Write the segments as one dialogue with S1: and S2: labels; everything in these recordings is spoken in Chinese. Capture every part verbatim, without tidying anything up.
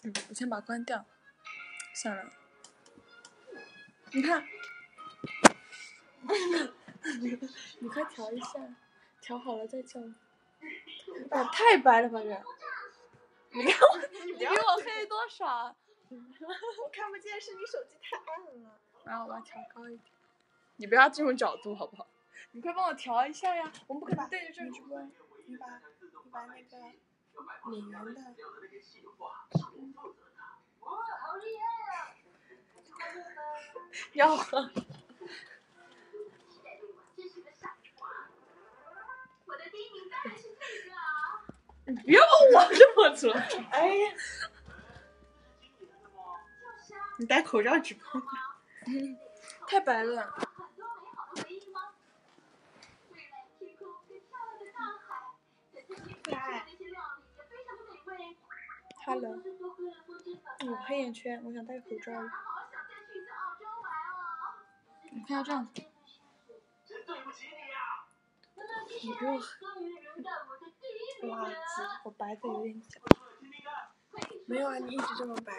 S1: 嗯，我先把它关掉。算了，你看，你快调一下，调好了再叫我。哇，太白了吧这！你看我，你比我黑多少？
S2: 我看不见，是你手机太暗了。
S1: 然后我把它调高一点。你不要这种角度好不好？你快帮我调一下呀！我们不可能对着这个直播。
S2: 你把，你把那个脸圆的。
S1: 要喝。你别把我这么说。
S2: 哎呀！你戴口罩直播。
S1: 嗯，太白了。
S2: 来。
S1: Hello。嗯，黑眼圈，我想戴口罩。你看要这样子。你比我垃圾，我白的有点假。
S2: 没有啊，你一直这么白。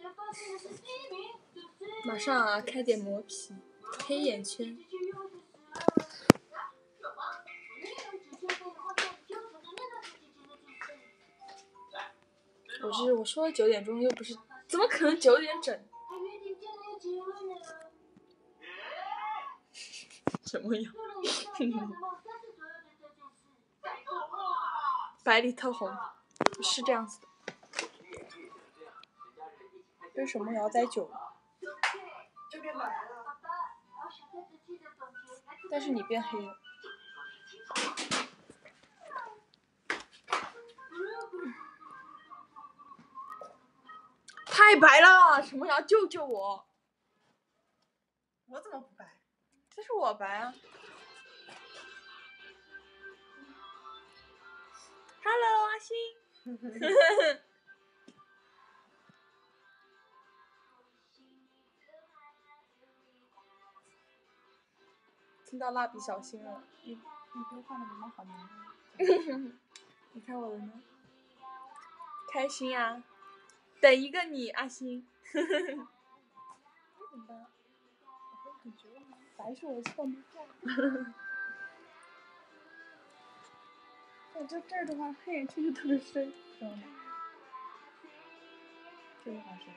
S1: 马上啊，开点磨皮，黑眼圈。我是我说了九点钟，又不是，怎么可能九点整？什么呀？白里透红，是这样子的。为什么要待久了？
S2: 就变白了。
S1: 但是你变黑了。太白了，什么呀？救救我！
S2: 我怎么不白？
S1: 这是我白啊。Hello， 阿星。听到蜡笔小新了。
S2: 你你别画的眉毛好难
S1: 看。你看我的呢？开心啊！等一个你，阿星。那怎么办？我会很绝望吗？白是我的错吗？我就这儿的话，黑眼圈就特别深，知道吗？这个好深。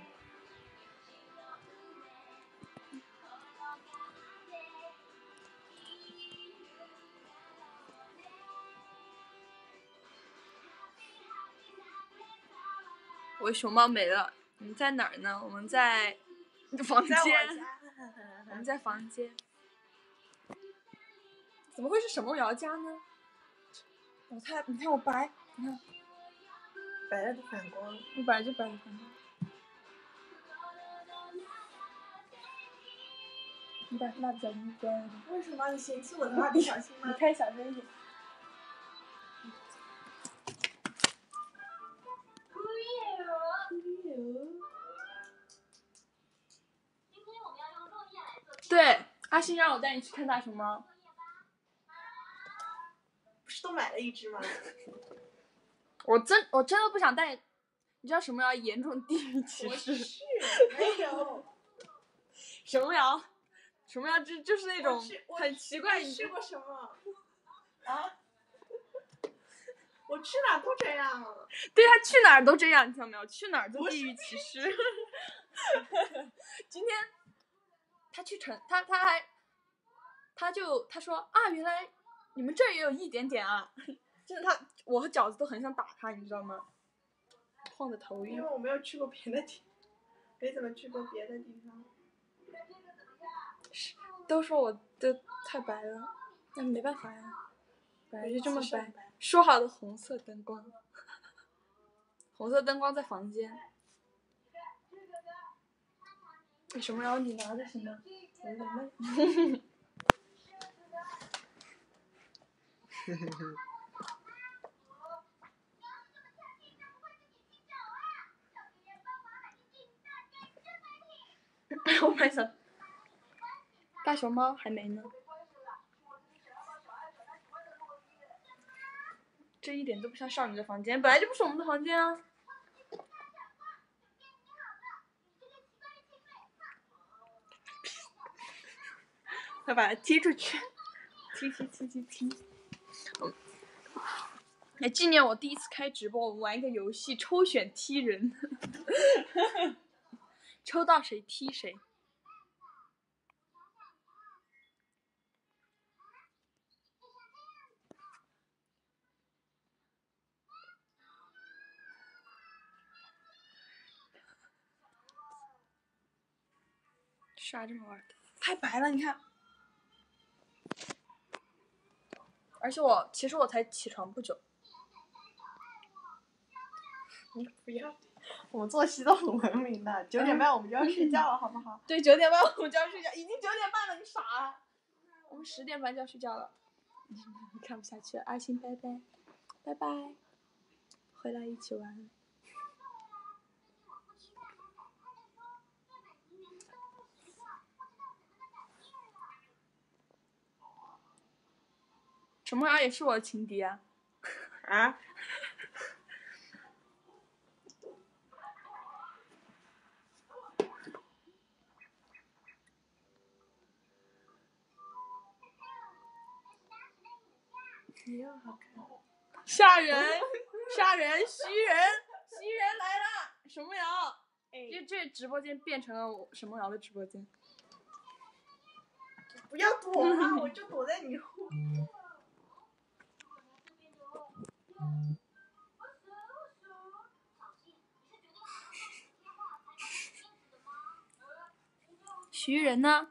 S1: 我熊猫没了，你们在哪儿呢？我们在房间。我, 我们在房间。怎么会是什么摇家呢？我太，你看我白，你看，
S2: 白了的反光，
S1: 我本来就白的反光。你把蜡笔小新关了。
S2: 为什么你嫌弃我的蜡笔小新吗？
S1: 你开小声一点。对，阿星让我带你去看大熊猫。
S2: 不是都买了一只吗？
S1: 我真我真的不想带，你知道什么叫严重地域歧视？
S2: 我是没有。
S1: 什么呀？什么呀？这就是那种很奇怪。
S2: 你吃过什么？啊？我去哪儿都这样。
S1: 对，他去哪儿都这样，你听到没有？去哪儿都地域歧视。今天他去成，他他还，他就他说啊，原来你们这儿也有一点点啊。真的他，我和饺子都很想打他，你知道吗？晃的头晕。
S2: 因为我没有去过别的地，没怎么去过别的地方。
S1: 都说我的太白了，那没办法呀，本来就这么白。说好的红色灯光，红色灯光在房间。为什么要你拿着什么？我有点累。我买想，大熊猫还没呢。这一点都不像少女的房间，本来就不是我们的房间啊。 要把它踢出去，踢踢踢踢踢。来纪念我第一次开直播，我们玩一个游戏，抽选踢人，抽到谁踢谁。啥这么玩的？太白了，你看。而且我其实我才起床不久。
S2: 你不要，我们作息都很文明的，九点半我们就要睡觉了，好不好？
S1: 对，九点半我们就要睡觉，已经九点半了，你傻啊？我们十点半就要睡觉了。看不下去了，阿星拜拜，拜拜，回来一起玩。陈梦瑶也是我的情敌啊！
S2: 啊？你又好看。
S1: 吓人！吓人！徐人！徐人来了！沈梦瑶，这这直播间变成了我沈梦瑶的直播间。
S2: 不要躲啊！我就躲在你后面。
S1: 徐人呢？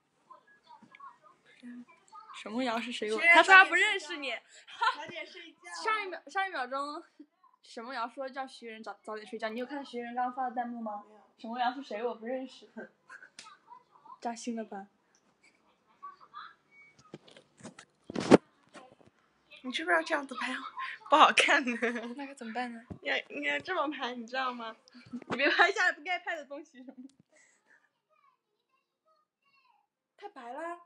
S1: 沈梦瑶是谁？他说他不认识你。
S2: 早点睡觉。
S1: 上一秒，上一秒钟，沈梦瑶说叫徐人早早点睡觉。你有看徐人刚刚发的弹幕吗？沈梦瑶是谁？我不认识。扎心了吧？
S2: 你知不知道这样子拍不好看呢？
S1: 那该怎么办呢？
S2: 要应该这么拍，你知道吗？
S1: 你别拍下来不该拍的东西。太白了。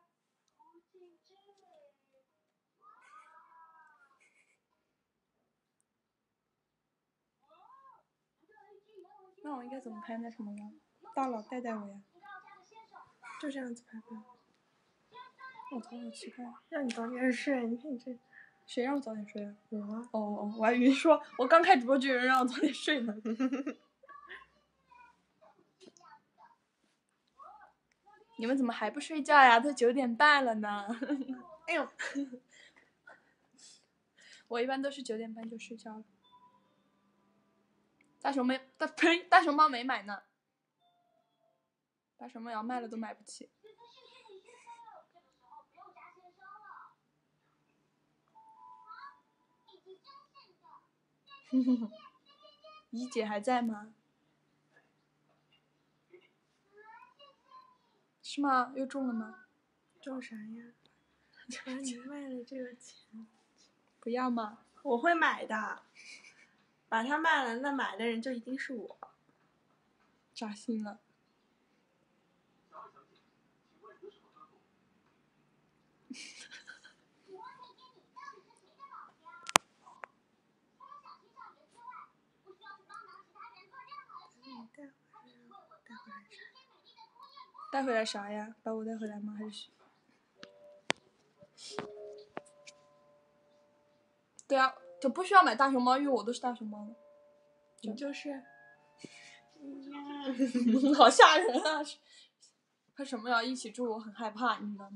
S1: 那我应该怎么拍那什么呀？大佬带带我呀！
S2: 就这样子拍吧。
S1: 我头好奇怪。
S2: 让你早点睡，你看你这。
S1: 谁让我早点睡啊？
S2: 我啊。
S1: 哦哦，我还以为说我刚开直播就有人让我早点睡呢。你们怎么还不睡觉呀？都九点半了呢。
S2: 哎呦，
S1: 我一般都是九点半就睡觉了。大熊没大呸，大熊猫没买呢。大熊猫要卖了都买不起。一姐还在吗？是吗？又中了吗？
S2: 中啥呀？把你卖了这个钱，
S1: 不要吗？
S2: 我会买的。把它卖了，那买的人就一定是我。
S1: 扎心了。带回来啥呀？把我带回来吗？还是？对啊，就不需要买大熊猫，因为我都是大熊猫的。
S2: 你就是。
S1: 好吓人啊！和什么要一起住，我很害怕，你知道吗？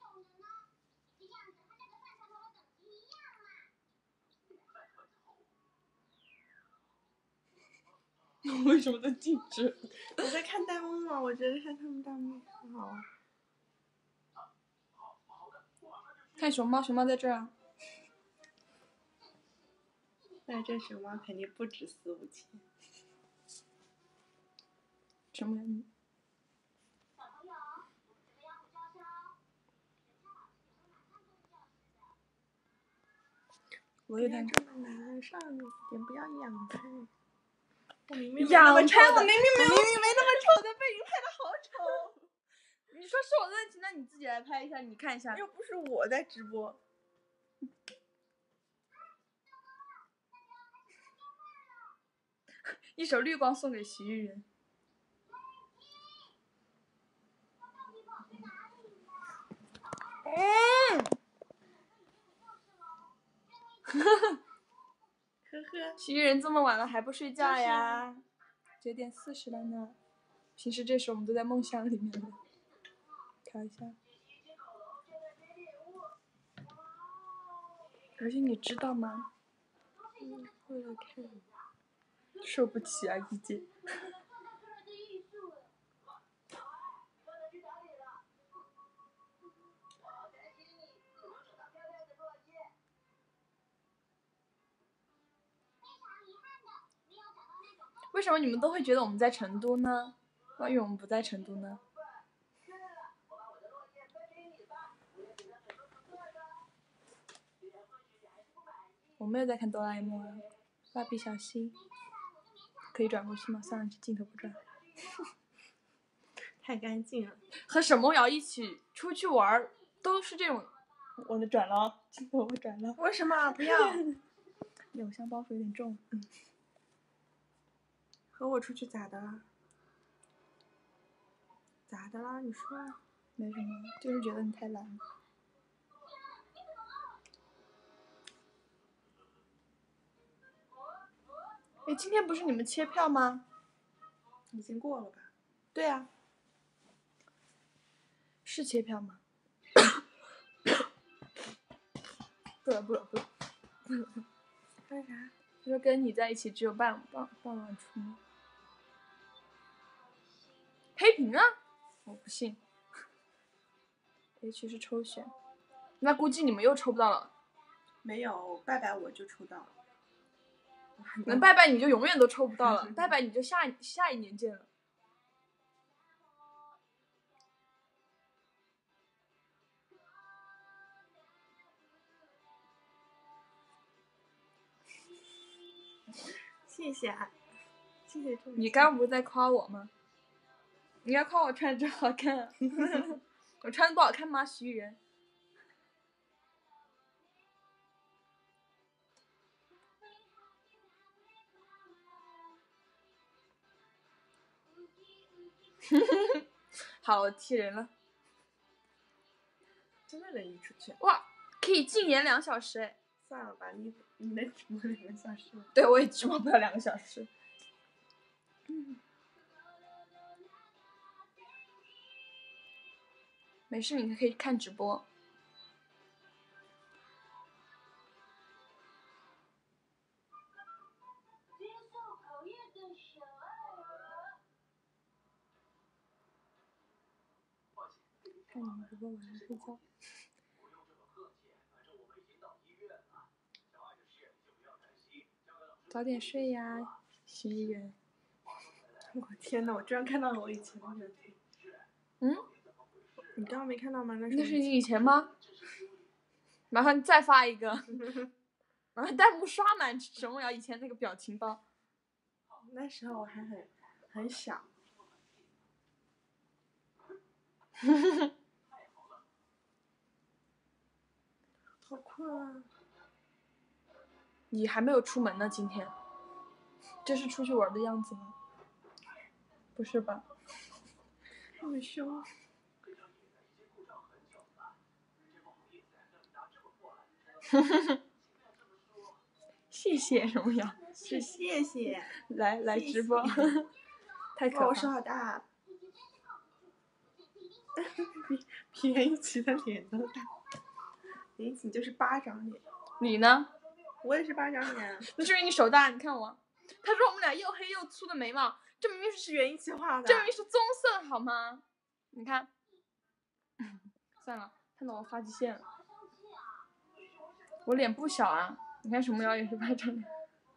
S1: 为什么在静止？
S2: 我在看弹幕嘛，我觉得看他们弹幕很好玩。
S1: 看熊猫，熊猫在这儿啊。
S2: 那这熊猫肯定不止四五千。
S1: 什么呀？我有点
S2: 这么难，上一点不要仰拍。我明明
S1: 仰拍，我明明
S2: 没有，
S1: 我明明没那么丑的，被你拍的好丑。你说是我的问题，那你自己来拍一下，你看一下。
S2: 又不是我在直播。
S1: 一首绿光送给徐艺人。 嗯。呵呵
S2: 呵呵。
S1: 徐艺人这么晚了还不睡觉呀？九点四十了呢。平时这时候我们都在梦乡里面的。调一下。而且你知道吗？
S2: 嗯，为了看。
S1: 受不起啊，一姐。为什么你们都会觉得我们在成都呢？万一我们不在成都呢？我没有在看哆啦 A 梦啊，蜡笔小新。可以转过去吗？算了，这镜头不转。
S2: 太干净了。
S1: 和沈梦瑶一起出去玩，都是这种。我的转了，镜头我转了。
S2: 为什么不要？
S1: 你偶像包袱有点重。嗯。
S2: 和我出去咋的了？咋的啦？你说。
S1: 没什么，就是觉得你太懒了。哎，今天不是你们切票吗？
S2: 已经过了吧？
S1: 对啊。是切票吗？不了不了不了。
S2: 为啥？
S1: 他说跟你在一起只有傍傍傍晚出门。黑屏啊！我不信。H 是抽选，那估计你们又抽不到了。
S2: 没有，拜拜我就抽到了。
S1: 能拜拜你就永远都抽不到了，拜拜你就下下一年见了。
S2: 谢谢啊，谢谢祝
S1: 你刚刚不是在夸我吗？你要夸我穿着真好看、啊。我穿的不好看吗？徐艺人。好，我踢人了。
S2: 真的能移出去？
S1: 哇，可以禁言两小时哎！
S2: 算了吧，你你能直播两个小时？
S1: 对，我也直播不了两个小时。嗯。没事，你可以看直播。看你们直播晚上睡觉。早点睡呀，徐艺人。
S2: 我天呐，我居然看到了我以前的人。
S1: 嗯？
S2: 你刚刚没看到吗？那是
S1: 那是你以前吗？麻烦再发一个。然后弹幕刷满沈梦瑶以前那个表情包。
S2: 那时候我还很很小。好困啊！
S1: 你还没有出门呢，今天。这是出去玩的样子吗？不是吧？
S2: 这么凶。
S1: 谢谢沈梦瑶。
S2: 是谢谢。
S1: 来来直播。
S2: 谢谢
S1: 太可怕了。
S2: 我手好大。比比袁一奇的脸都大。袁一奇就是巴掌脸。
S1: 你呢？
S2: 我也是巴掌脸。
S1: 那是因为你手大，你看我。他说我们俩又黑又粗的眉毛，这明明
S2: 是袁一奇画的，
S1: 这明明是棕色好吗？你看。算了，看到我发际线了。我脸不小啊，你看沈梦瑶也是巴掌脸。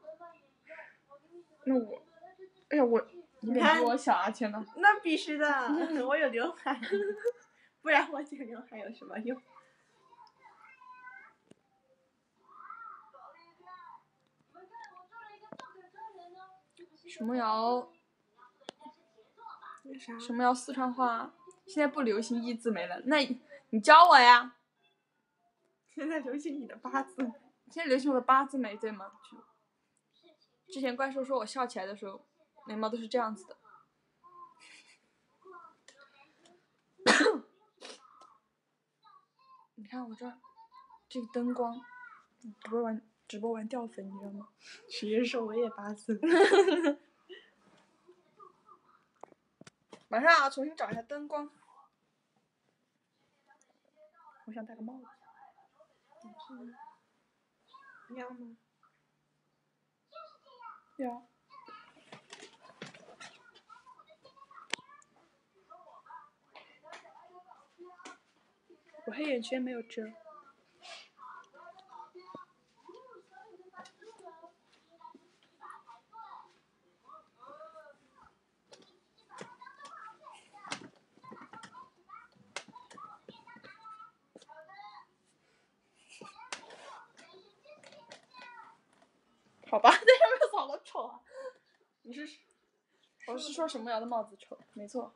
S1: 那我，哎呀我，你脸比我小啊，天呐。
S2: 那必须的，我有刘海，不然我剪刘海有什么用？
S1: 沈梦瑶，
S2: 那啥？
S1: 沈梦瑶四川话现在不流行一字眉了，那你教我呀？
S2: 现在流行你的八字，
S1: 现在流行我的八字眉，对吗？之前怪兽说我笑起来的时候，眉毛都是这样子的。 你看我这儿，这个灯光，直播完直播完掉粉，你知道吗？
S2: 许愿说我也八字。
S1: 马上啊，重新找一下灯光。我想戴个帽子。
S2: 你要吗？
S1: 要。我黑眼圈没有遮。好吧，那有没有长得丑啊？你是，我是说什么样的帽子丑？没错。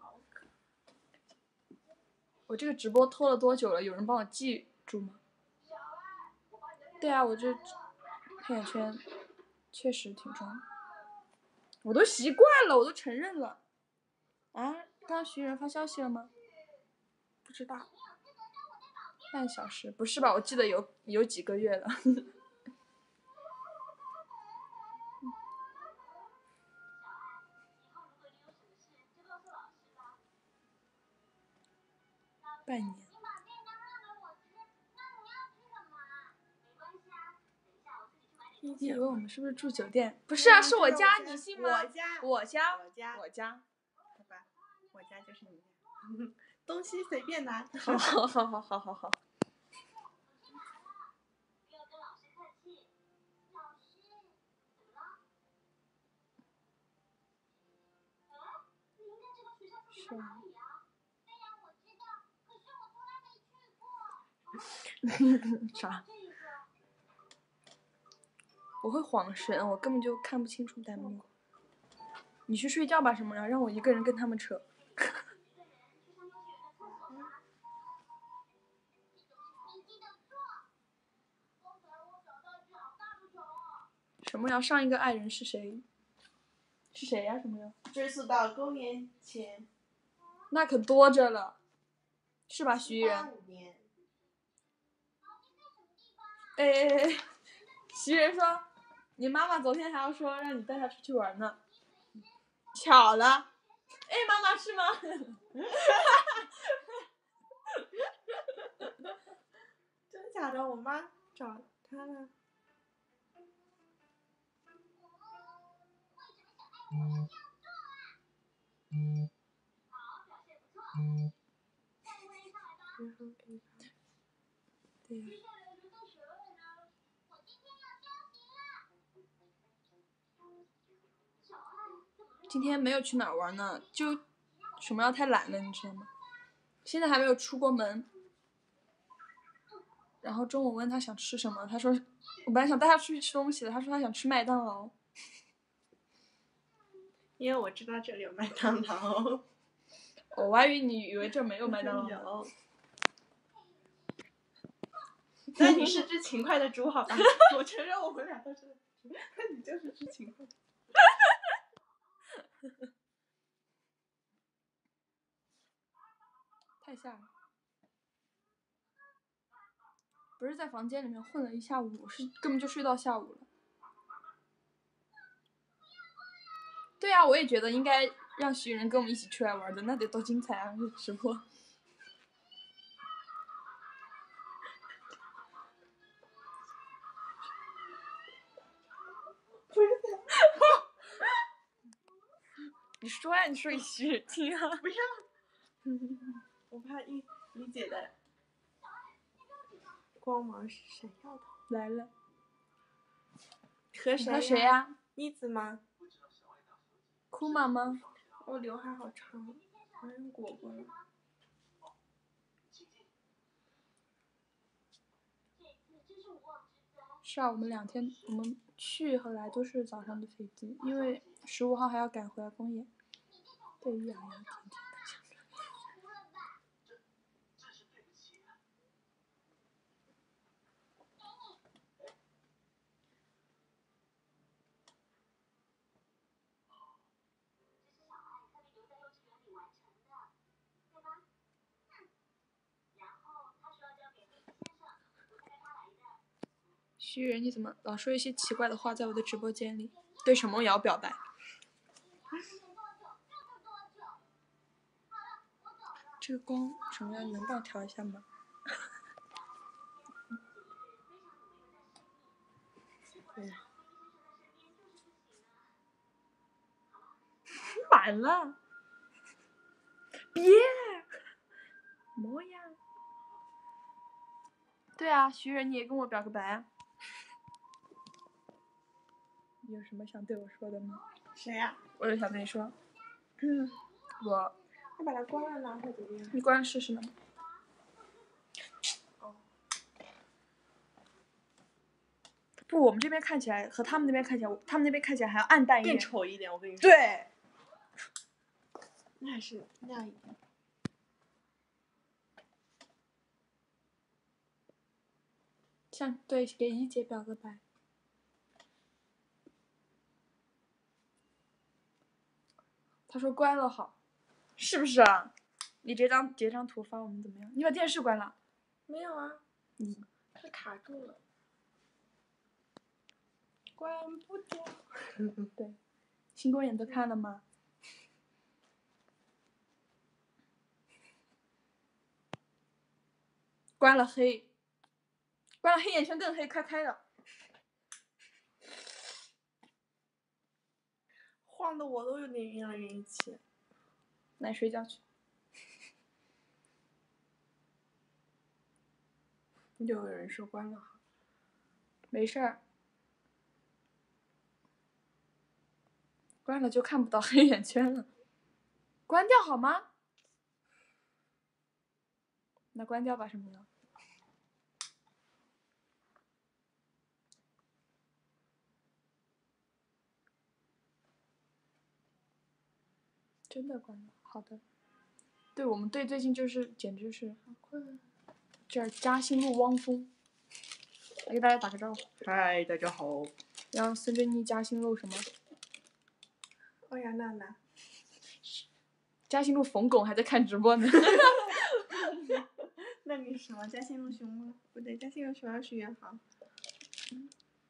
S1: 我这个直播拖了多久了？有人帮我记住吗？对啊，我这黑眼圈确实挺重的，我都习惯了，我都承认了。啊，刚刚徐仁发消息了吗？不知道。半小时？不是吧？我记得有有几个月了。半年。你以为我们是不是住酒店？不是啊，是我家，你信吗？
S2: 我家，
S1: 我家，
S2: 我家，
S1: 我家。
S2: 好吧，我家就是你家。东西随便拿。
S1: 好好好好好好好。是吗？啥？我会晃神，我根本就看不清楚弹幕。你去睡觉吧，什么呀？让我一个人跟他们扯。什么呀？上一个爱人是谁？是谁呀？什么呀？
S2: 追溯到公元前。
S1: 那可多着了，是吧，徐仁？哎哎哎！徐仁说，你妈妈昨天还要说让你带她出去玩呢。巧了。哎，妈妈是吗？
S2: 真假的？我妈找他了。嗯。
S1: 对呀。今天没有去哪儿玩呢，就什么要太懒了，你知道吗？现在还没有出过门。然后中午问他想吃什么，他说我本来想带他出去吃东西的，他说他想吃麦当劳。
S2: 因为我知道这里有麦当劳。
S1: 我还以为你以为这没有麦当劳。
S2: 有。那你是只勤快的猪，好吧？我承认我们俩都是，那你就是只勤快。
S1: 太吓人！不是在房间里面混了一下午，是根本就睡到下午了。对啊，我也觉得应该让徐仁跟我们一起出来玩的，那得多精彩啊！这直播。
S2: 不是。
S1: 你说呀，你说给徐仁听啊！
S2: 不要。我怕一理解的光芒是闪耀的。
S1: 来了。
S2: 和谁呀？
S1: 和谁呀？
S2: 妮子吗？
S1: 哭妈吗？
S2: 我刘海好长，好像裹过了。
S1: 是啊，我们两天，我们去和来都是早上的飞机，因为十五号还要赶回来公演。对于洋洋甜甜的想着。 徐人，你怎么老说一些奇怪的话在我的直播间里？对沈梦瑶表白。这个光什么样？能帮我调一下吗？
S2: 对。
S1: 满了。别。模样。对啊，徐人，你也跟我表个白啊。你有什么想对我说的吗？
S2: 谁呀、啊？
S1: 我就想对你说。嗯，我。
S2: 你把它关了呢，会怎么样？
S1: 你关了试试呢？
S2: 哦。
S1: 不，我们这边看起来和他们那边看起来，他们那边看起来还要暗淡一点，
S2: 更丑一点。我跟你说。
S1: 对。
S2: 那还是亮一点。
S1: 像对，给一姐表个白。他说关了好，是不是啊？你这张截张图发我们怎么样？你把电视关了？
S2: 没有啊，
S1: 你
S2: 它卡住了，关不掉。
S1: 对，新公演都看了吗？关了黑，关了黑眼圈更黑，快开了。
S2: 晃的我都有点晕了晕气。
S1: 那你睡觉去。
S2: 又有人说关了好。
S1: 没事儿。关了就看不到黑眼圈了。关掉好吗？那关掉吧，什么呢？真的关了，好的。对我们队最近就是简直是，
S2: 好困。
S1: 这儿嘉兴路汪峰，来给大家打个招呼。
S2: 嗨，大家好。
S1: 然后孙珍妮嘉兴路什么？
S2: 欧阳娜娜。
S1: 嘉兴路冯巩还在看直播呢。
S2: 那你什么？嘉兴路熊猫？不对，嘉兴路熊猫是元航。嗯。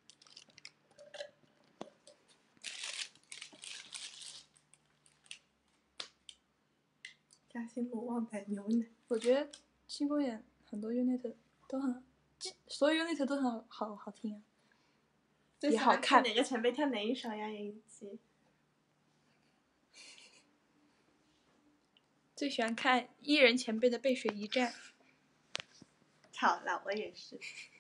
S2: 嘉兴路旺仔牛奶。
S1: 我觉得新公演很多 unit 都很，所有 unit 都很好好好听啊，也好看。
S2: 哪个前辈跳哪一首呀？演技。
S1: 最喜欢看伊人前辈的背水一战。
S2: 巧了，我也是。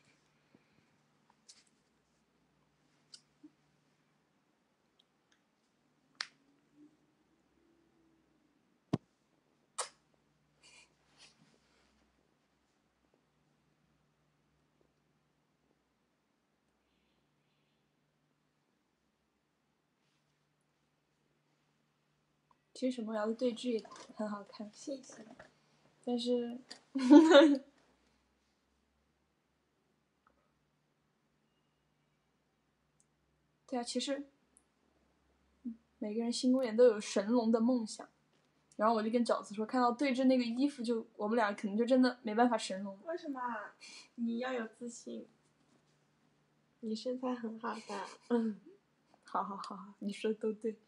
S1: 其实沈梦瑶的对剧也很好看，
S2: 谢谢。
S1: 但是，对啊，其实每个人新公演都有神龙的梦想。然后我就跟饺子说，看到对峙那个衣服就，就我们俩可能就真的没办法神龙。
S2: 为什么？你要有自信。你身材很好的。嗯，
S1: 好好好好，你说的都对。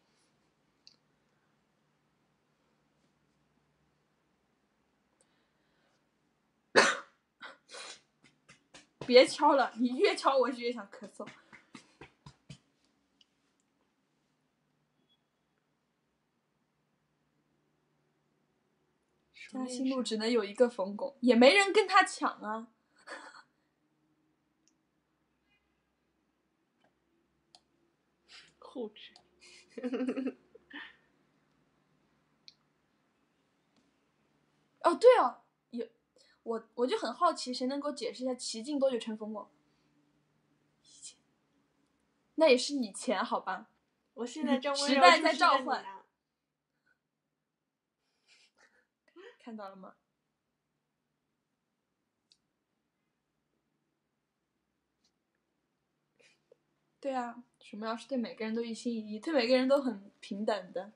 S1: 别敲了，你越敲我就越想咳嗽。嘉兴路只能有一个冯巩，也没人跟他抢啊。
S2: 护持。
S1: 哦，对哦，有我我就很好奇，谁能给我解释一下齐晋多久成冯巩？以前，那也是以前，好吧？
S2: 我现在正
S1: 时代在召唤。看到了吗？对啊，什么要是对每个人都一心一意，对每个人都很平等的。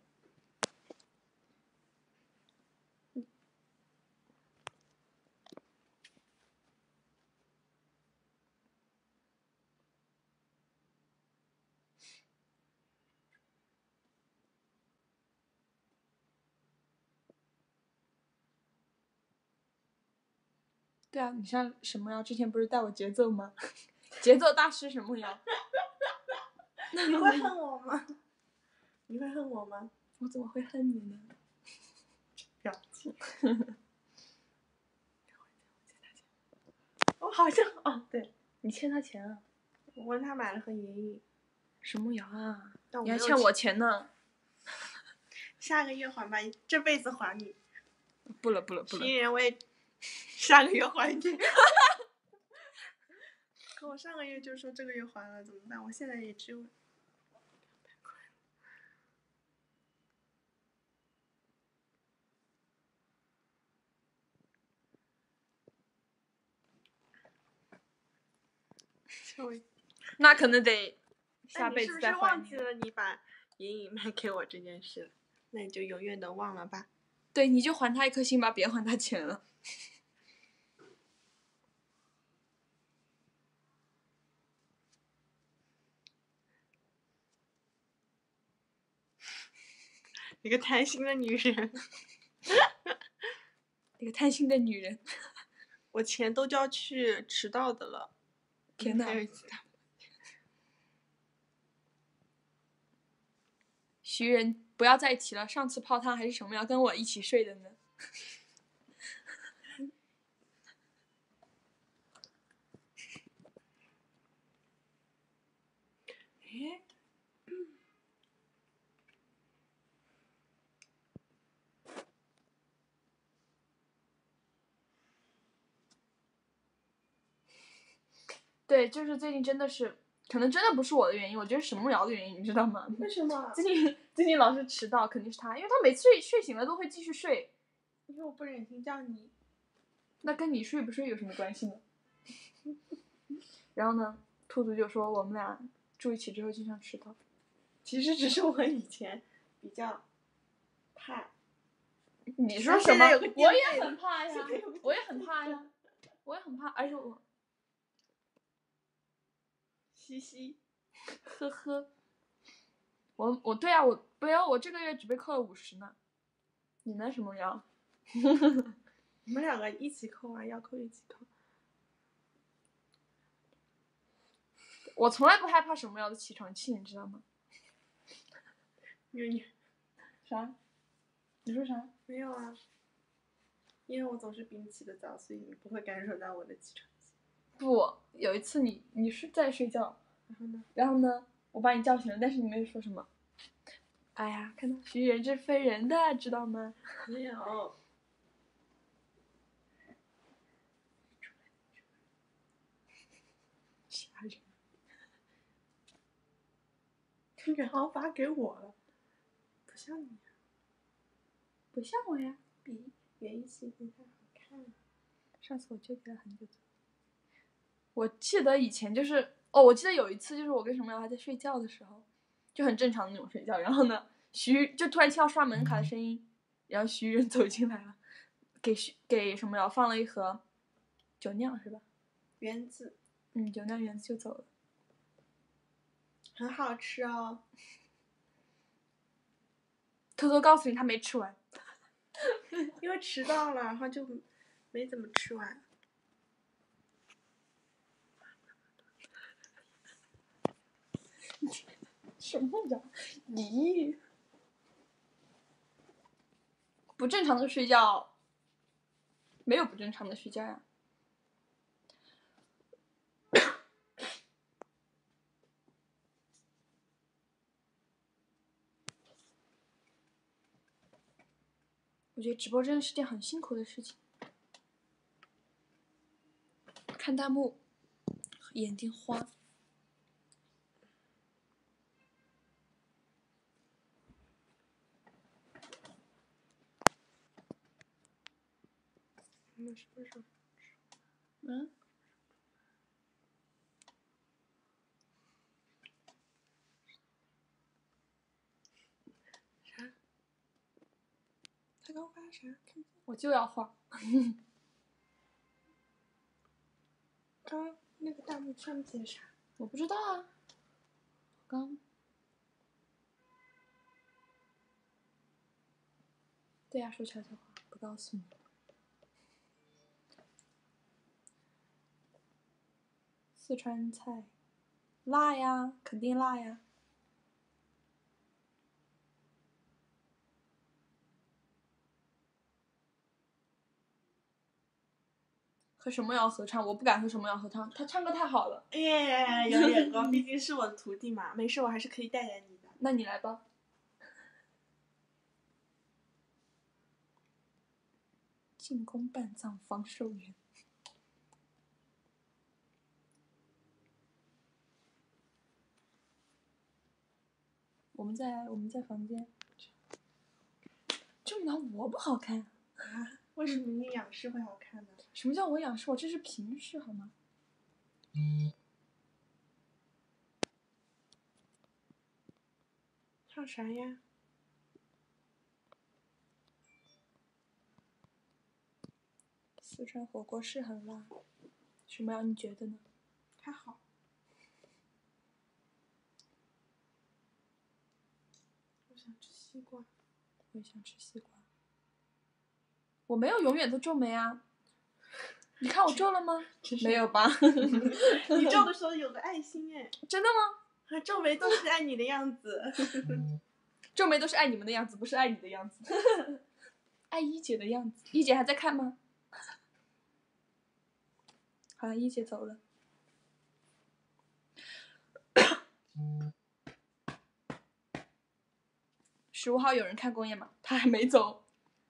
S1: 对啊，你像沈梦瑶之前不是带我节奏吗？节奏大师沈梦瑶。
S2: 你会恨我吗？你会恨我吗？
S1: 我怎么会恨你呢？
S2: 表情。我好像哦，对，
S1: 你欠他钱啊？
S2: 我问他买了盒眼影。
S1: 沈梦瑶啊，
S2: 但我
S1: 你还欠我钱呢。
S2: 下个月还吧，这辈子还你。
S1: 不了不了不了。
S2: 新人我也下个月还你。可我上个月就说这个月还了，怎么办？我现在也只有两百块。稍微。
S1: 那可能得下辈子再还你。
S2: 你是不是忘记了你把眼影卖给我这件事了？那你就永远的忘了吧。
S1: 对，你就还他一颗心吧，别还他钱了。
S2: 一个贪心的女人。
S1: 一个贪心的女人。
S2: 我钱都交去迟到的了。
S1: 天哪！徐仁，不要再提了。上次泡汤还是什么要跟我一起睡的呢？
S2: 诶，
S1: 对，就是最近真的是，可能真的不是我的原因，我觉得是沈梦瑶的原因，你知道吗？
S2: 为什么？
S1: 最近最近老是迟到，肯定是他，因为他每次睡睡醒了都会继续睡。
S2: 因为我不忍心叫你。
S1: 那跟你睡不睡有什么关系呢？然后呢，兔子就说我们俩住一起之后经常迟到。
S2: 其实只是我以前比较怕。
S1: 你说什么？我也很怕呀，我也很怕呀，我也很怕，而且我，
S2: 嘻嘻，
S1: 呵呵，我我对啊，我不要，我这个月只被扣了五十呢。你呢，什么样？
S2: 我们两个一起扣啊，要扣一起扣。
S1: 我从来不害怕什么样的起床气，你知道吗？
S2: 因为你
S1: 啥？你说啥？
S2: 没有啊，因为我总是比你起得早，所以你不会感受到我的起床气。
S1: 不，有一次你你是在睡觉，
S2: 然后呢？
S1: 然后呢，我把你叫醒了，但是你没有说什么。哎呀，看到徐仁这非人的，知道吗？
S2: 没有。
S1: 吓人。
S2: 然后发给我了，不像你啊。
S1: 不像我呀，
S2: 比袁一茜更太好看。
S1: 上次我纠结了很久。我记得以前就是哦，我记得有一次就是我跟什么瑶还在睡觉的时候，就很正常的那种睡觉，然后呢，徐就突然听到刷门卡的声音，然后徐仁走进来了，给徐给什么瑶放了一盒酒酿是吧？
S2: 原子。
S1: 嗯，酒酿原子就走了。
S2: 很好吃哦。
S1: 偷偷告诉你他没吃完。
S2: 因为迟到了，然后就没怎么吃完。
S1: 什么呀？咦，不正常的睡觉，没有不正常的睡觉呀。我觉得直播真的是件很辛苦的事情，看弹幕，眼睛花。
S2: 我们什么时候？
S1: 嗯。
S2: 啥？他刚发啥？看
S1: 我就要画。
S2: 刚那个弹幕上面写啥？
S1: 我不知道啊。刚。对呀、啊，说悄悄话，不告诉你。 四川菜，辣呀，肯定辣呀。和什么瑶合唱？我不敢和什么瑶合唱，他唱歌太好了。
S2: 耶，有眼光，毕竟是我的徒弟嘛。没事，我还是可以带带你的。
S1: 那你来吧。进宫伴葬方寿园。我们在我们在房间。这么我不好看
S2: 啊？为什么你仰视会好看呢？
S1: 什么叫我仰视？我这是平视好吗？嗯。
S2: 唱啥呀？
S1: 四川火锅是很辣，什么样？你觉得呢？
S2: 还好。我想吃西瓜。
S1: 我也想吃西瓜。我没有永远都皱眉啊。你看我皱了吗？没有吧？
S2: 你皱的时候有个爱心哎。
S1: 真的吗？
S2: 皱眉都是爱你的样子。
S1: 皱眉都是爱你们的样子，不是爱你的样子。爱一姐的样子。一姐还在看吗？好像一姐走了。十五号有人看公演吗？他还没走。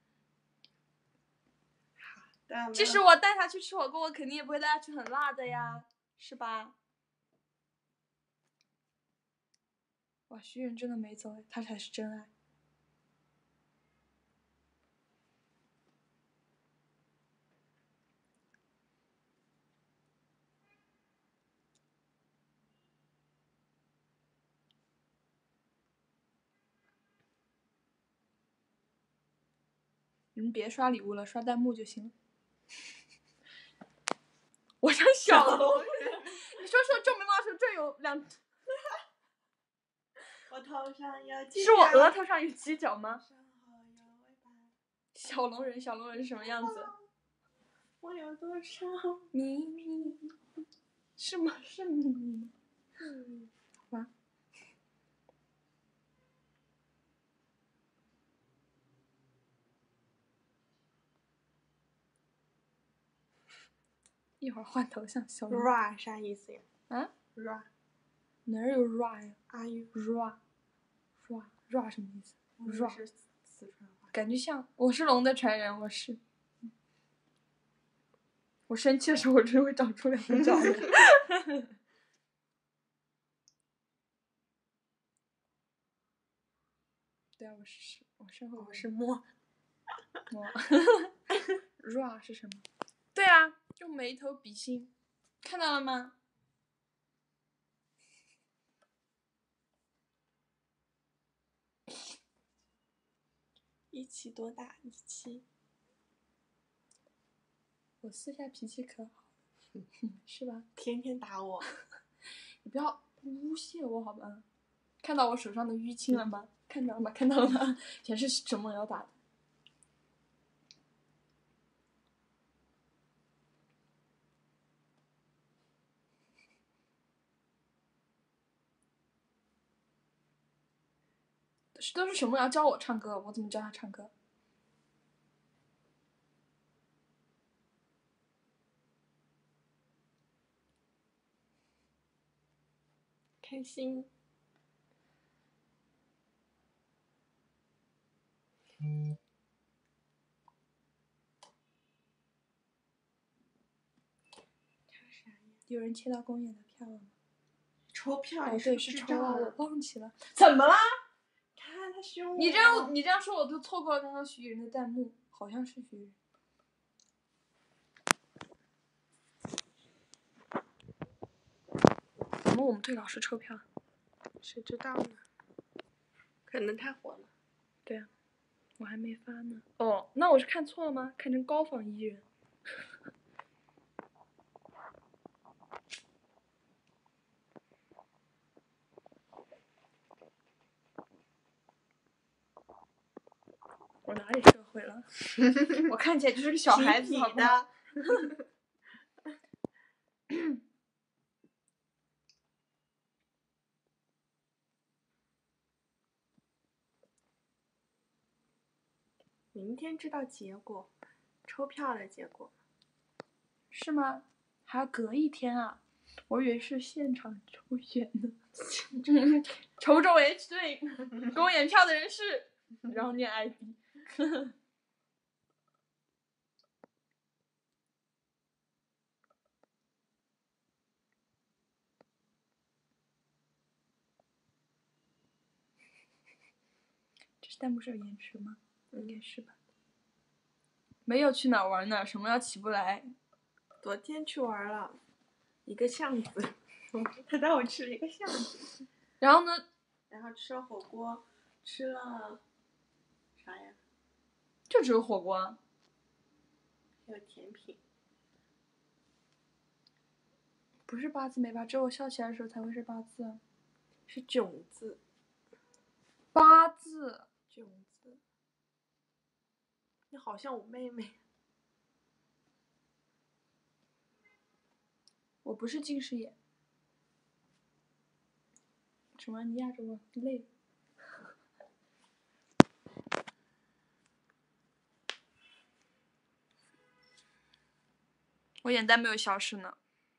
S2: 好的。
S1: 即使我带他去吃火锅，我肯定也不会带他去很辣的呀，是吧？哇，徐仁真的没走，他才是真爱。你们别刷礼物了，刷弹幕就行了。我像小龙人，你说说皱眉毛的时候，这有两。
S2: 我头上有犄角。
S1: 是我额头上有犄角吗？小龙人，小龙人是什么样子？
S2: 我有多少
S1: 秘密？是吗？是秘密吗？嗯，好吧。一会儿换头像，小龙。
S2: ra 啥意思呀？
S1: 啊
S2: ？ra
S1: 哪有 ra 呀
S2: ？Are you
S1: ra ra ra 什么意思
S2: ？ra 是四川话。
S1: 感觉像我是龙的传人，我是。我生气的时候，我真的会长出两个角的。对啊，我是我身后
S2: 我是摸
S1: 摸。ra 是什么？对啊，用眉头比心，看到了吗？
S2: 一起多大？一起。
S1: 我私下脾气可好，是吧？
S2: 天天打我。
S1: 你不要诬陷我好吧？看到我手上的淤青了吗？看到了吗？看到了吗？全是陈梦瑶打的。都是陈梦瑶教我唱歌，我怎么教他唱歌？
S2: 开心。嗯。
S1: 有人切到公演的票了吗？
S2: 抽票？
S1: 哦，对，是抽啊，我忘记了。
S2: 怎么啦？看他凶我。
S1: 你这样，你这样说，我都错过了刚刚徐艺人的弹幕，好像是徐艺人。怎么我们对老师抽票？
S2: 谁知道呢？可能太火了。
S1: 对啊，我还没发呢。哦，那我是看错了吗？看成高仿艺人。我哪里社会了？我看起来就是个小孩子，好不好？
S2: 明天知道结果，抽票的结果。
S1: 是吗？还要隔一天啊？我以为是现场抽选呢。抽中 H 队公演票的人是，然后念 I D。这是弹幕是有延迟吗？应该是吧。没有去哪儿玩呢？什么要起不来？
S2: 昨天去玩了一个巷子，他带我去了一个巷子，
S1: 然后呢？
S2: 然后吃了火锅，吃了啥呀？
S1: 就只有火锅。
S2: 还有甜品。
S1: 不是八字眉吧？只有我笑起来的时候才会是八字。
S2: 是囧字。
S1: 八字。
S2: 囧字。你好像我妹妹。
S1: 我不是近视眼。什么？你压着我累了。我眼袋没有消失呢。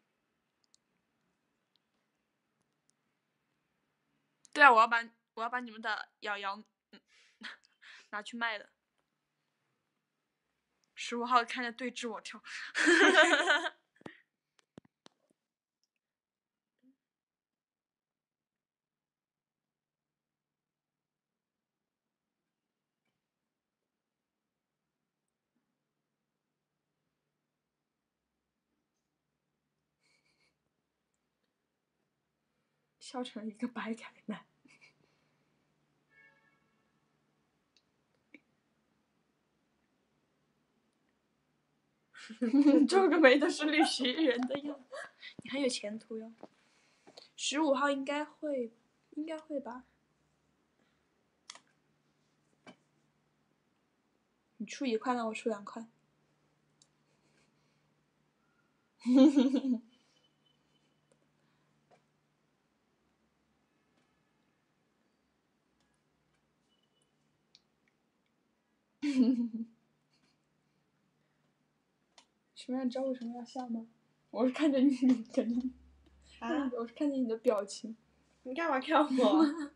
S1: 对啊，我要把我要把你们的瑶瑶、嗯、拿去卖的。十五号看着对峙我跳。笑成一个白凯南。皱着眉的是绿徐人的样子，你很有前途哟。十五号应该会，应该会吧？你出一块，那我出两块。什么？你知道为什么要笑吗？我是看着你，肯定。啊！我是看见你的表情。
S2: 你干嘛看我？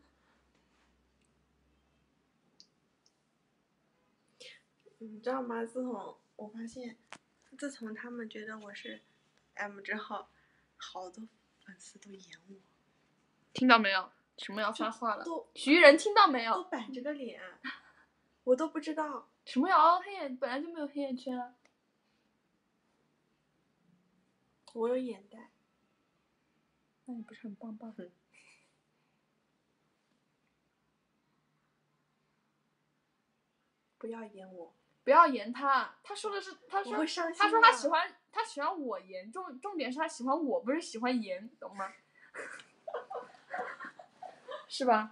S2: 你知道吗？自从我发现，自从他们觉得我是 M 之后，好多粉丝都演我。
S1: 听到没有？什么要发话了？徐艺人听到没有？
S2: 都摆着个脸，我都不知道。
S1: 什么要凹黑眼？本来就没有黑眼圈啊。
S2: 我有眼袋。
S1: 那你不是很棒棒？
S2: 嗯。不要演我。
S1: 不要演他，他说的是，他说他说他喜欢他喜欢我颜，重重点是他喜欢我，不是喜欢颜，懂吗？是吧？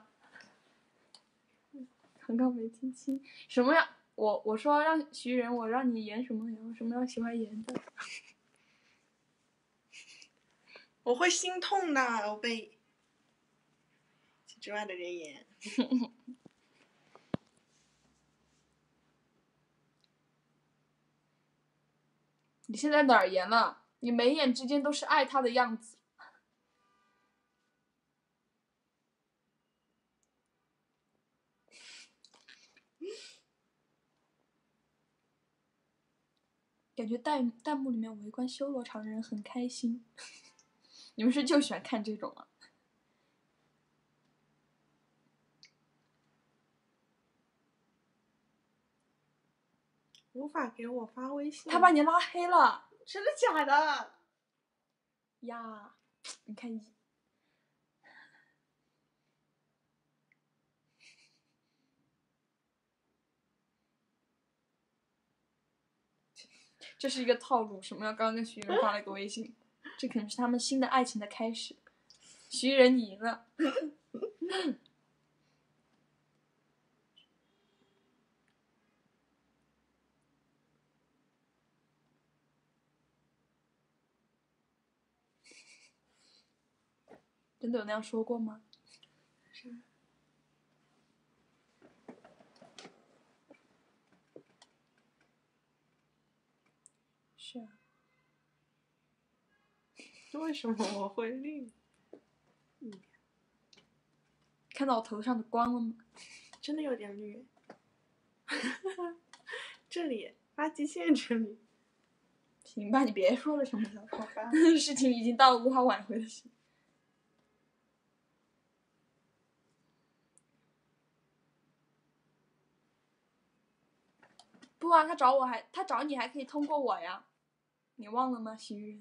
S1: 刚刚没听清什么呀？我我说让徐仁，我让你演什么呀？为什么要喜欢颜的？
S2: 我会心痛的，我被之外的人演。
S1: 你现在哪儿颜了？你眉眼之间都是爱他的样子。感觉弹弹幕里面围观修罗场的人很开心。你们是就喜欢看这种啊？
S2: 无法给我发微信。
S1: 他把你拉黑了。
S2: 真的假的？
S1: 呀，你看一。这是一个套路，什么要刚刚跟徐艺人发了一个微信，这可能是他们新的爱情的开始。徐艺人，你赢了。真的有那样说过吗？
S2: 是。
S1: 是啊。
S2: 为什么我会绿？嗯，
S1: 看到我头上的光了吗？
S2: 真的有点绿。这里垃圾线这里。
S1: 行吧，你别说了什么了，
S2: 好吧。
S1: 事情已经到了无法挽回的事。不啊，他找我还他找你还可以通过我呀，你忘了吗，徐人？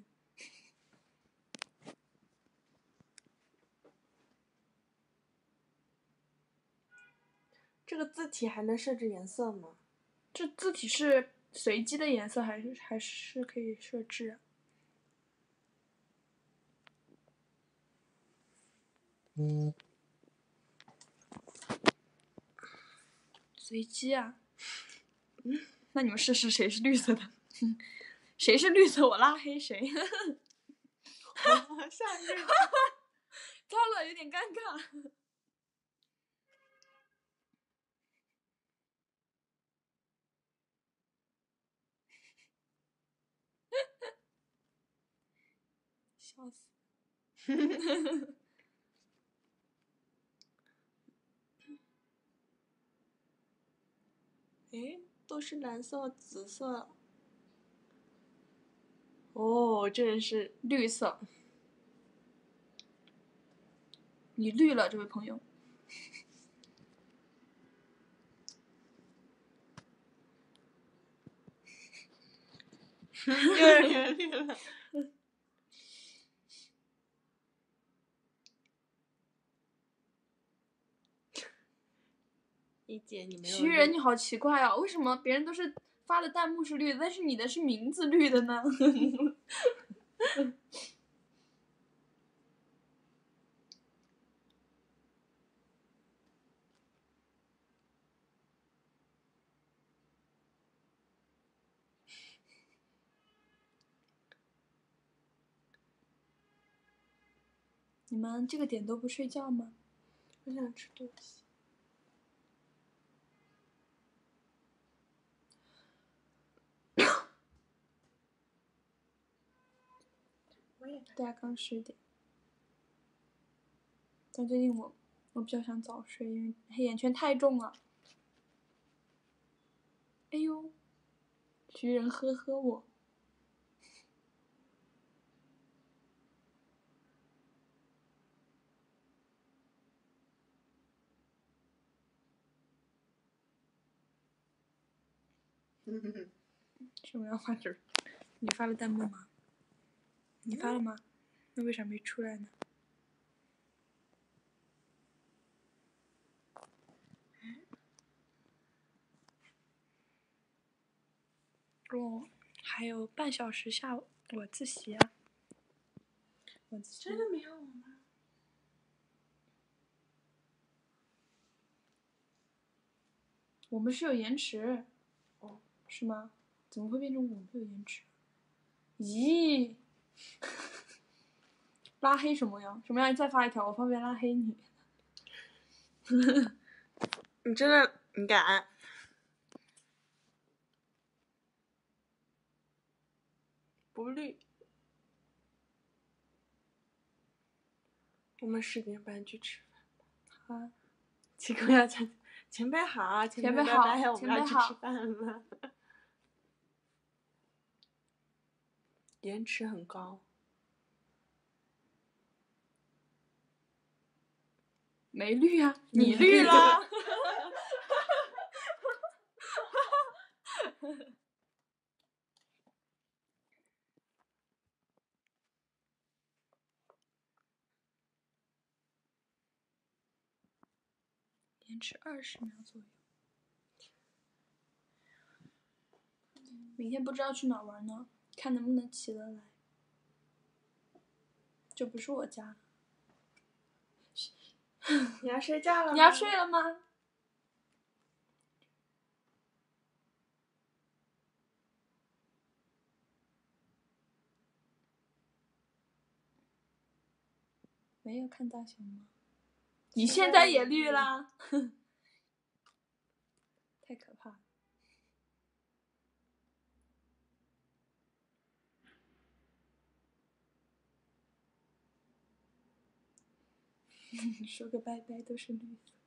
S2: 这个字体还能设置颜色吗？
S1: 这字体是随机的颜色还是还是可以设置啊？嗯，随机啊。嗯，那你们试试谁是绿色的？谁是绿色，我拉黑谁。
S2: 下一个。
S1: 糟了，有点尴尬。笑死。
S2: 哎，都是蓝色、紫色。哦，这人是
S1: 绿色。你绿了，这位朋友。
S2: 又有人绿了。一姐，你没有。
S1: 徐人，你好奇怪啊！为什么别人都是发的弹幕是绿的，但是你的是名字绿的呢？你们这个点都不睡觉吗？
S2: 我想吃东西。
S1: 大家刚十点。但最近我我比较想早睡，因为黑眼圈太重了。哎呦，徐人呵呵我。什么要发这？你发了弹幕吗？你发了吗？那为啥没出来呢？哦，还有半小时下晚自习啊。晚自习
S2: 真的没有吗？
S1: 我们是有延迟。
S2: 哦，
S1: 是吗？怎么会变成我们有延迟？咦，拉黑什么呀？什么呀？你再发一条，我方便拉黑你。
S2: 你真的你敢？不绿。我们十点半去吃饭。
S1: 好。
S2: 七哥要前前辈好，前
S1: 辈好，
S2: 拜拜，我们要去吃饭了。延迟很高。
S1: 没绿啊，你绿了。延迟二十秒左右。明天不知道去哪玩呢，看能不能起得来。这不是我家。
S2: 你要睡觉了吗？
S1: 你要睡了吗？没有看大熊吗？你现在也绿啦！太可怕了。 说个拜拜都是绿色。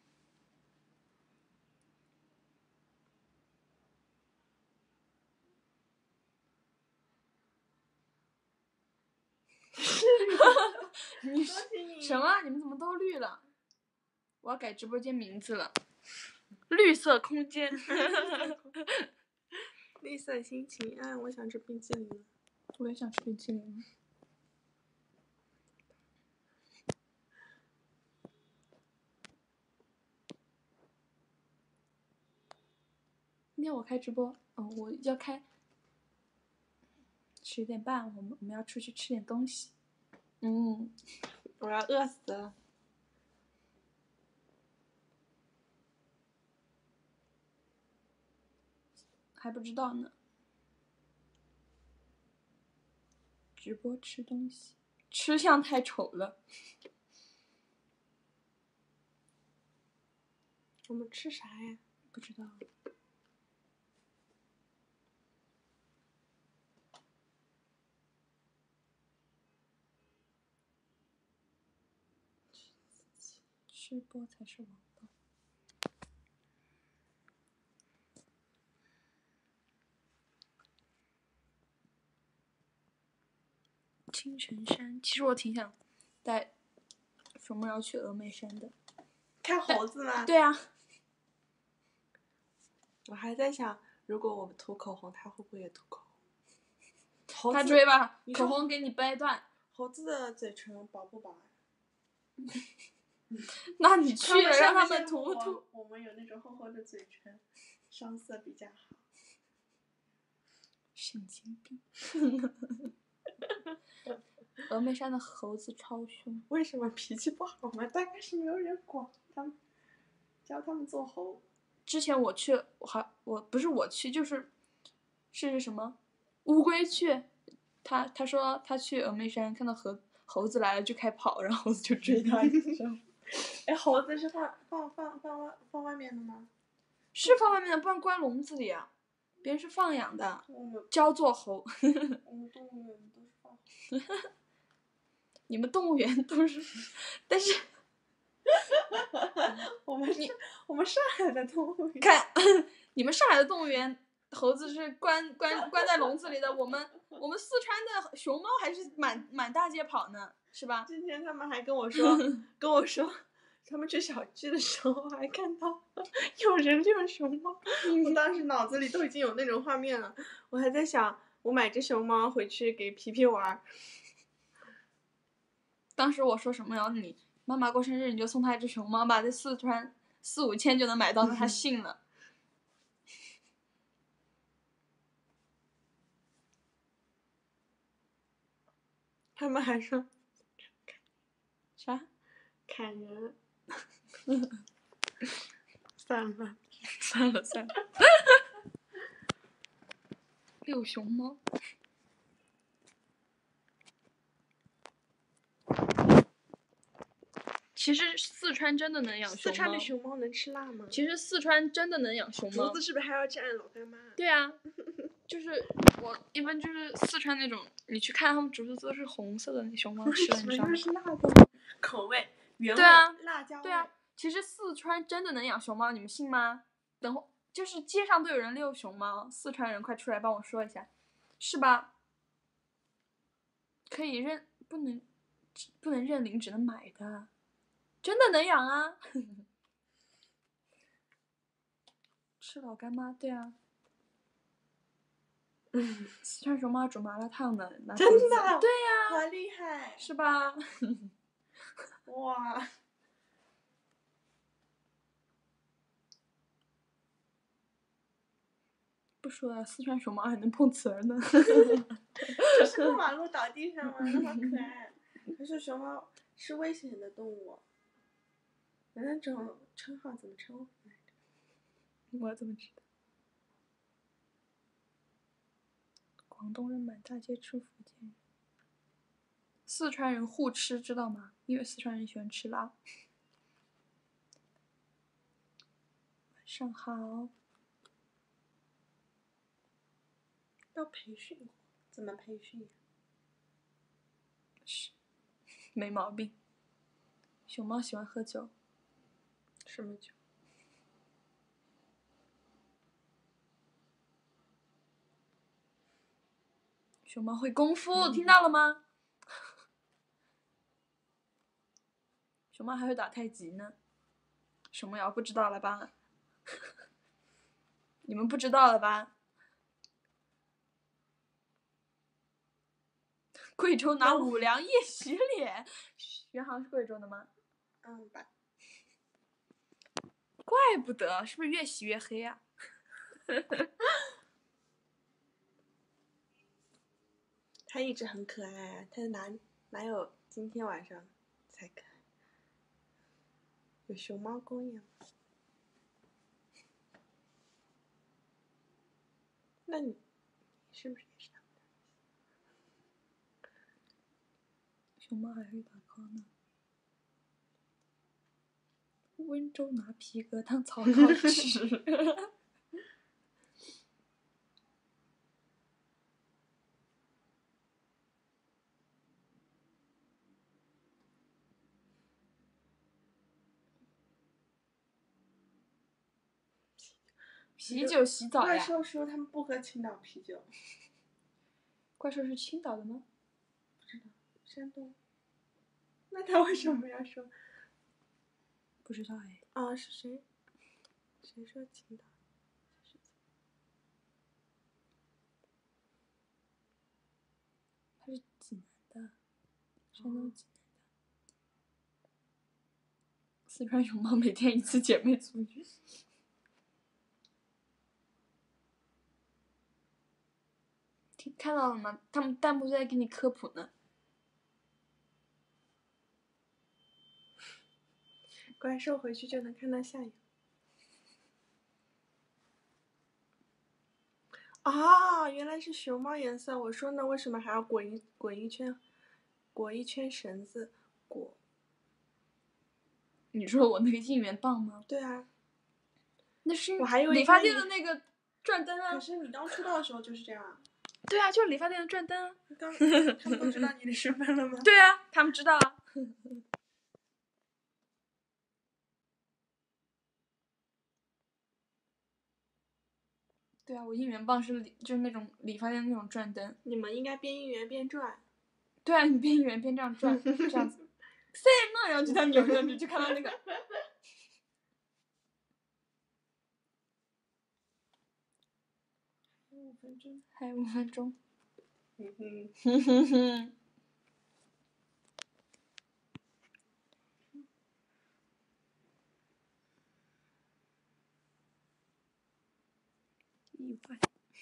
S1: 你
S2: 恭喜你
S1: 什么？你们怎么都绿了？我要改直播间名字了，绿色空间。
S2: 绿色心情，哎，我想吃冰淇淋了。
S1: 我也想吃冰淇淋。今天我开直播，嗯，我要开十点半，我们我们要出去吃点东西。嗯，
S2: 我要饿死了。
S1: 还不知道呢。直播吃东西，吃相太丑了。
S2: 我们吃啥呀？
S1: 不知道。吃播才是王道。青城山，其实我挺想带熊猫要去峨眉山的。
S2: 看猴子吗？
S1: 对啊。
S2: 我还在想，如果我们涂口红，他会不会也涂口红？
S1: 他追吧，
S2: 你说
S1: 口红给你掰断。
S2: 猴子的嘴唇薄不薄？
S1: 那你去了让他们
S2: 羡慕
S1: 涂涂。
S2: 我们有那种厚厚的嘴唇，双色比较好。
S1: 神经病。峨眉山的猴子超凶。
S2: 为什么脾气不好嘛？大概是没有人管他们，教他们做猴。
S1: 之前我去，我还我不是我去，就是是什么乌龟去，他他说他去峨眉山看到猴猴子来了就开跑，然后猴子就追他。
S2: 哎，猴子是放放放放外放外面的吗？
S1: 是放外面的，不然关笼子里啊。别人是放养的，
S2: 我们
S1: 教做猴。
S2: 我们动物园都是放。
S1: 你们动物园都是，但是
S2: 我们是，我们上海的动物园。
S1: 看，你们上海的动物园猴子是关关关在笼子里的，我们我们四川的熊猫还是满满大街跑呢，是吧？
S2: 今天他们还跟我说，跟我说，他们去小区的时候还看到有人遛熊猫，我当时脑子里都已经有那种画面了，我还在想，我买只熊猫回去给皮皮玩。
S1: 当时我说什么呀？你妈妈过生日你就送她一只熊猫吧，在四川四五千就能买到，那她信了。
S2: 他们还说
S1: 啥？
S2: 砍人。算了
S1: 算了算了。遛熊猫。其实四川真的能养熊猫。
S2: 四川的熊猫能吃辣吗？
S1: 其实四川真的能养熊猫。
S2: 竹子是不是还要蘸老干妈？
S1: 对啊，就是我一般就是四川那种，你去看他们竹子都是红色的，那熊猫吃了你知道吗？
S2: 是辣的口味，原味，
S1: 对啊，
S2: 辣椒味。
S1: 对啊，其实四川真的能养熊猫，你们信吗？等会就是街上都有人遛熊猫，四川人快出来帮我说一下，是吧？可以认，不能不能认领，只能买的，真的能养啊！吃老干妈，对啊。四川熊猫煮麻辣烫的，
S2: 真的？
S1: 对呀、
S2: 啊，好厉害，
S1: 是吧？
S2: 哇！
S1: 不说了，四川熊猫还能碰瓷儿呢。
S2: 就是过马路倒地上吗？那好可爱。可是熊猫是危险的动物。那种称号怎么称呼来着？
S1: 我怎么知道？广东人满大街吃福建人，四川人互吃，知道吗？因为四川人喜欢吃辣。晚上好。
S2: 要培训，怎么培训？
S1: 是，没毛病。 熊猫喜欢喝酒。
S2: 什么酒？
S1: 熊猫会功夫，嗯、听到了吗？熊猫还会打太极呢。什么呀？不知道了吧？你们不知道了吧？贵州拿五粮液洗脸，余杭是贵州的吗？
S2: 嗯吧。
S1: 怪不得，是不是越洗越黑啊？
S2: 他一直很可爱啊，他哪哪有今天晚上才可爱？有熊猫公演吗？那你是不是也是他们的？
S1: 熊猫还会打 call 呢。温州拿皮革当草稿纸。啤酒洗澡呀？
S2: 怪兽说他们不喝青岛啤酒。
S1: 怪兽是青岛的吗？
S2: 不知道，山东。那他为什么要说？
S1: 不知道哎。
S2: 啊，是谁？谁说青岛？
S1: 他是济南的，山东济南的。四川熊猫每天一次姐妹组语。看到了吗？他们弹幕在给你科普呢。
S2: 怪兽回去就能看到下雨。啊，原来是熊猫颜色。我说呢，为什么还要滚一滚一圈，裹一圈绳子裹？
S1: 你说我那个应援棒吗？
S2: 对啊。
S1: 那是
S2: 我还以为
S1: 理发店的那个转灯啊。
S2: 可是你刚出道的时候就是这样啊。
S1: 对啊，就是理发店的转灯啊。
S2: 刚他们都知道你的身份了吗？
S1: 对啊，他们知道啊。对啊，我应援棒是就是那种理发店那种转灯。
S2: 你们应该边应援边转。
S1: 对啊，你边应援边这样转，这样子。塞那然后就这样扭上去，就看到那个。
S2: 还有五分钟。
S1: 还有五分钟。
S2: 嗯哼。
S1: 哼哼哼。意外。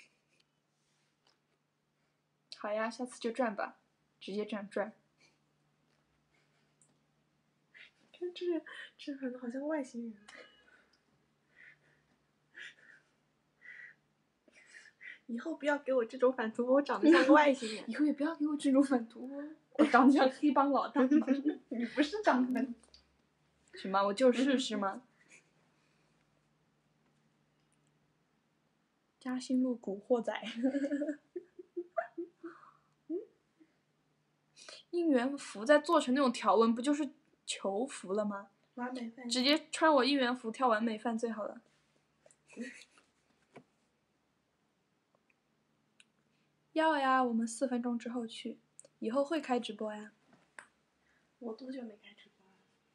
S1: 好呀，下次就转吧，直接这样转。
S2: 看这这很好像外星人。以后不要给我这种反图，我长得像个外星人。
S1: 以后也不要给我这种反图，我长得像黑帮老大。
S2: 你不是长得？
S1: 什么？我就是是吗？嘉兴路古惑仔。应援服再做成那种条纹，不就是球服了吗？
S2: 完美犯罪。
S1: 直接穿我应援服跳完美犯罪好了。要呀，我们四分钟之后去，以后会开直播呀。
S2: 我多久没开直播了？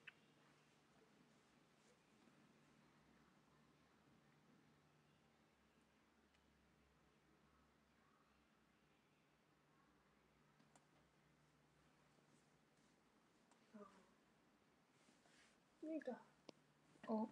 S2: 哦，那个，
S1: 哦。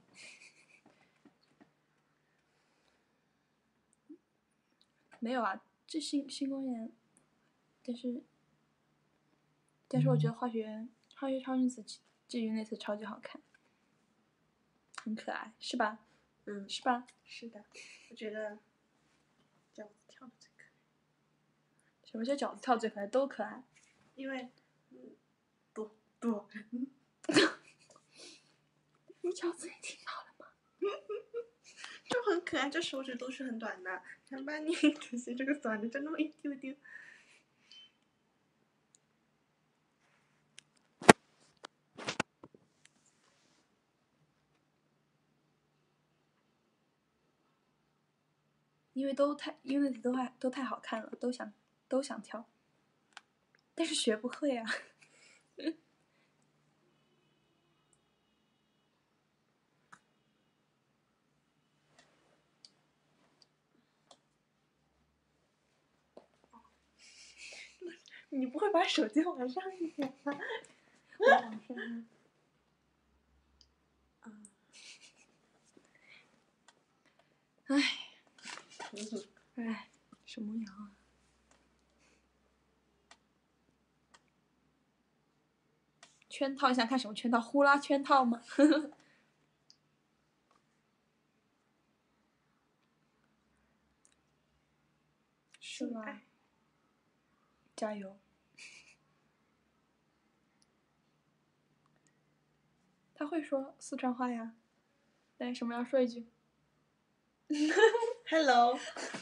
S1: 没有啊，这新新公园，但是，但是我觉得化学化学超女子至于那次超级好看，很可爱，是吧？
S2: 嗯，
S1: 是吧？
S2: 是的，我觉得饺子跳的最可爱。
S1: 什么叫饺子跳最可爱？都可爱。
S2: 因为，嗯，多多人。
S1: 你饺子也听到了吗？
S2: 就很可爱，这手指都是很短的，想把你仔细这个短的就那么一丢丢。
S1: 因为都太因为都还都太好看了，都想都想跳，但是学不会啊。
S2: 你不会把手机往上一点吗？我往上。嗯。
S1: 唉，唉，什么摇啊？圈套，你想看什么圈套？呼啦圈套吗？是吗？加油！他会说四川话呀，但是什么要说一句
S2: ？Hello。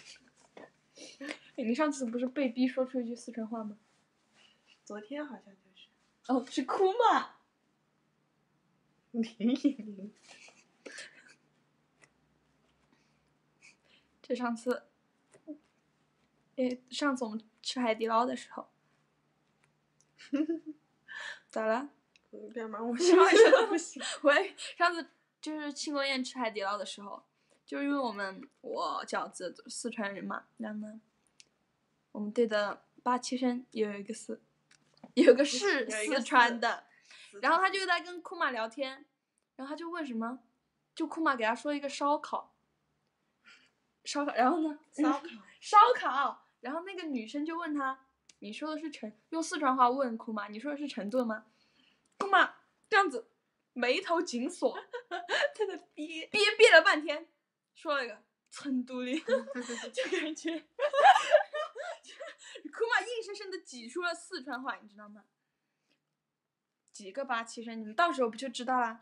S1: 你上次不是被逼说出一句四川话吗？
S2: 昨天好像就是。
S1: 哦，是哭嘛？
S2: 林依林。
S1: 这上次，诶，上次我们吃海底捞的时候，咋了？
S2: 干嘛？我笑一下都不行。
S1: 喂，上次就是庆功宴吃海底捞的时候，就是因为我们我饺子四川人嘛，然后呢，我们队的八七生有一个四，有个是四川的，然后他就在跟库玛聊天，然后他就问什么，就库玛给他说一个烧烤，烧烤，然后呢，
S2: 烧烤，
S1: 烧烤，然后那个女生就问他，你说的是成，用四川话问库玛，你说的是成都吗？库玛这样子眉头紧锁，
S2: 他在憋
S1: 憋憋了半天，说了一个成都的，就感觉库玛硬生生的挤出了四川话，你知道吗？几个八七声，你们到时候不就知道啦？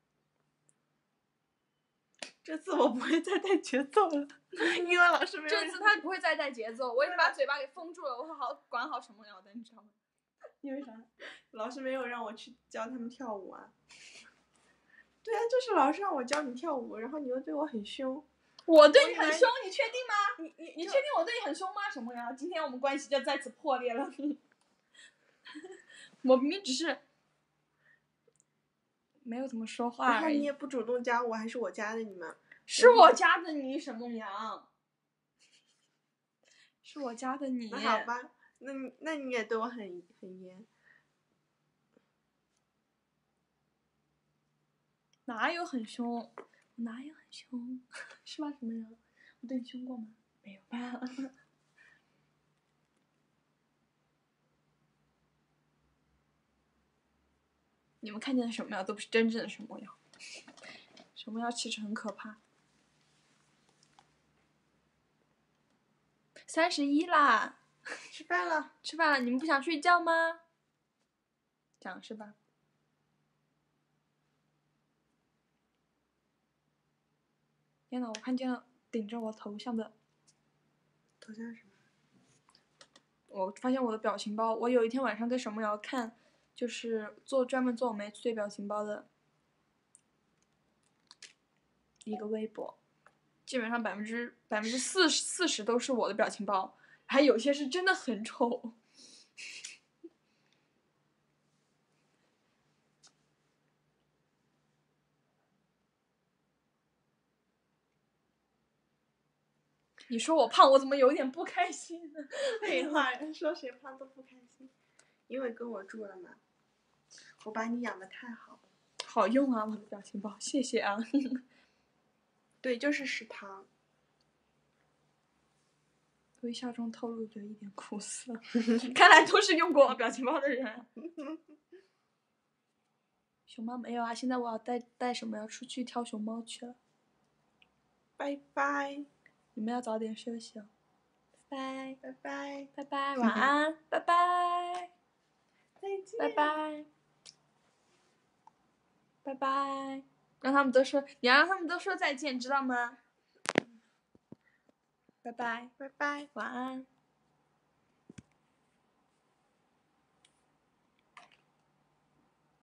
S2: 这次我不会再带节奏了，因为老师没有。
S1: 这次他不会再带节奏，我已经把嘴巴给封住了，我会好管好什么样的，你知道吗？
S2: 因为啥？老师没有让我去教他们跳舞啊。对啊，就是老师让我教你跳舞，然后你又对我很凶。
S1: 我对你很凶，你确定吗？
S2: 你你
S1: 你确定我对你很凶吗？什么呀？今天我们关系就再次破裂了。我明明只是没有怎么说话而已。
S2: 然后你也不主动加我，还是我加的你们？
S1: 是我加的你什么呀？是我加的你。
S2: 那好吧，那你那你也对我很很严。
S1: 哪有很凶？哪有很凶？是吧？什么呀？我对你凶过吗？没有吧？你们看见的神庙都不是真正的神庙，神庙其实很可怕。三十一啦，
S2: 吃饭了，
S1: 吃饭了，你们不想睡觉吗？想是吧？天哪，我看见了顶着我头像的，
S2: 头像什么？
S1: 我发现我的表情包，我有一天晚上跟沈梦瑶看，就是做专门做我们 H 队表情包的一个微博，基本上百分之百分之四十四十都是我的表情包，还有些是真的很丑。你说我胖，我怎么有点不开心呢？
S2: 废话，说谁胖都不开心，因为跟我住了嘛，我把你养的太好了。
S1: 好用啊，我的表情包，谢谢啊。
S2: 对，就是食堂。
S1: 微笑中透露着一点苦涩，看来都是用过我表情包的人。熊猫没有啊，现在我要带带什么要出去挑熊猫去了。
S2: 拜拜。
S1: 你们要早点休息哦。拜
S2: 拜拜
S1: 拜拜，晚安，拜拜，
S2: 再见，
S1: 拜拜，拜拜，让他们都说，你要让他们都说再见，知道吗？拜拜，
S2: 拜拜，
S1: 晚安。